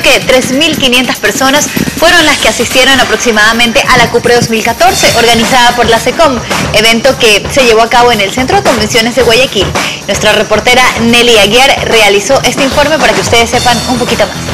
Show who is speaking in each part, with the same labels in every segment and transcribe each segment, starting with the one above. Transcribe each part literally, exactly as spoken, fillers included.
Speaker 1: que tres mil quinientas personas fueron las que asistieron aproximadamente a la Cupre dos mil catorce, organizada por la SECOM, evento que se llevó a cabo en el Centro de Convenciones de Guayaquil. Nuestra reportera Nelly Aguiar realizó este informe para que ustedes sepan un poquito más.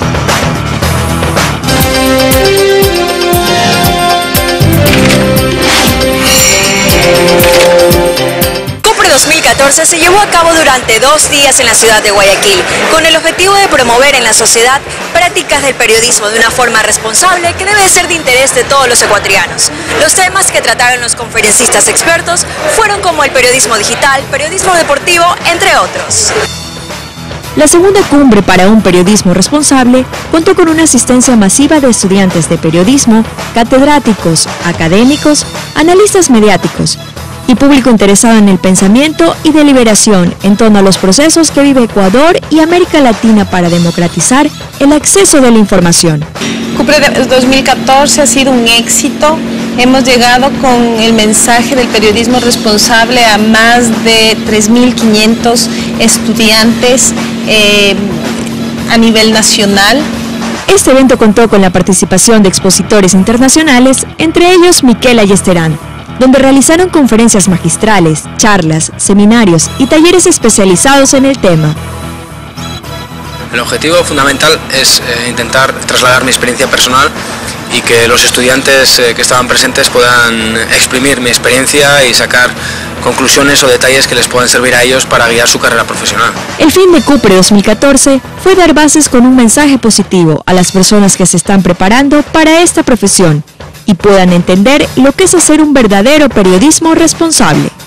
Speaker 2: dos mil catorce se llevó a cabo durante dos días en la ciudad de Guayaquil, con el objetivo de promover en la sociedad prácticas del periodismo de una forma responsable que debe ser de interés de todos los ecuatorianos. Los temas que trataron los conferencistas expertos fueron como el periodismo digital, periodismo deportivo, entre otros.
Speaker 3: La segunda cumbre para un periodismo responsable contó con una asistencia masiva de estudiantes de periodismo, catedráticos, académicos, analistas mediáticos y público interesado en el pensamiento y deliberación en torno a los procesos que vive Ecuador y América Latina para democratizar el acceso de la información.
Speaker 4: Cupre dos mil catorce ha sido un éxito. Hemos llegado con el mensaje del periodismo responsable a más de tres mil quinientos estudiantes eh, a nivel nacional.
Speaker 3: Este evento contó con la participación de expositores internacionales, entre ellos Miquel Ayestarán, donde realizaron conferencias magistrales, charlas, seminarios y talleres especializados en el tema.
Speaker 5: El objetivo fundamental es eh, intentar trasladar mi experiencia personal y que los estudiantes eh, que estaban presentes puedan exprimir mi experiencia y sacar conclusiones o detalles que les puedan servir a ellos para guiar su carrera profesional.
Speaker 3: El fin de Cupre dos mil catorce fue dar bases con un mensaje positivo a las personas que se están preparando para esta profesión y puedan entender lo que es hacer un verdadero periodismo responsable.